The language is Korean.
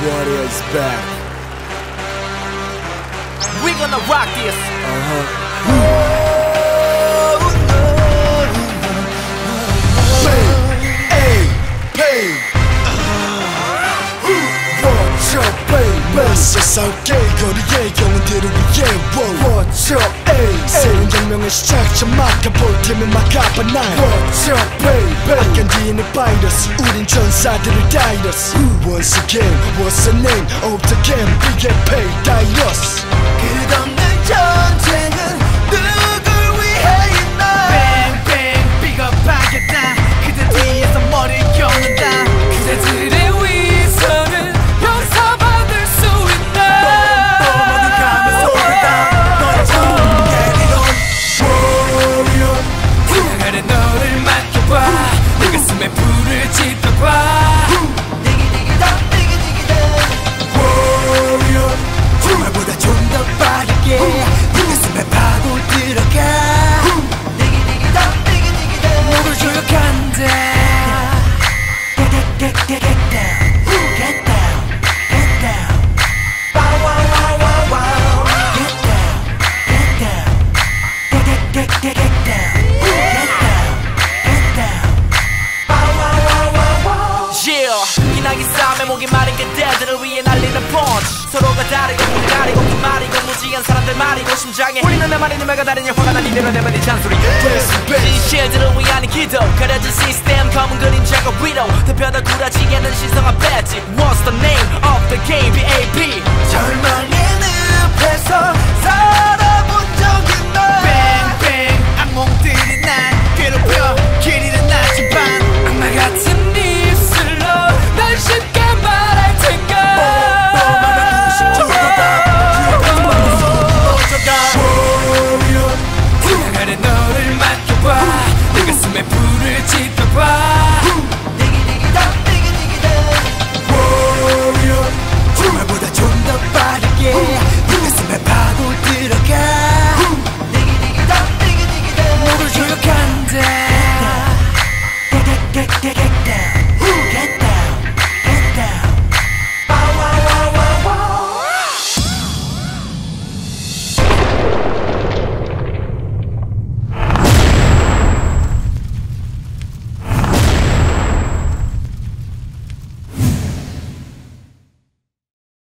Warrior is back. We're gonna rock this. 세상 거리의 영웅들을 위해 What's up, ayy 새로운 혁명의 시작 막아볼 테면 막아봐 날 What's up, baby 안 견디는 바이러스 우린 전사들을 다이러스 Once again, what's the name of the game Big and FateTRSC 끝없는 전쟁은 누굴 위해 있나 Bang bang 비겁하겠다 그대 뒤에서 머리를 껴는다 그대들의 위선을 용서받을 수 있나 모두 가면 소리다 너의 정예리론 Warrior 사랑하는 너를 맡겨봐 내 가슴에 불을 지펴봐 디기디기다 디기디기다 Warrior 정말보다 좀 더 빠르게 내 가슴에 파고 들어가 디기디기다 디기디기다 목을 조여간다 Get down, get down, get down. Wow, wow, wow, wow, wow. Get down, get down, get down, get down. Wow, wow, wow, wow, wow. Yeah, 기나긴 싸움에 목이 마른 그대들을 위해 날리는 펀치. 서로가 다르고 우리 다르고 그 말이고 무지한 사람들 말이고 심장에 울리는 내 말이 내가 다르냐 화가 난 이대로 내면 네 잔소리. 진실들을 위한 기도 가려진 시스템 검은 그림자가 위로 대표다 구라지게는 신성한 배지. What's the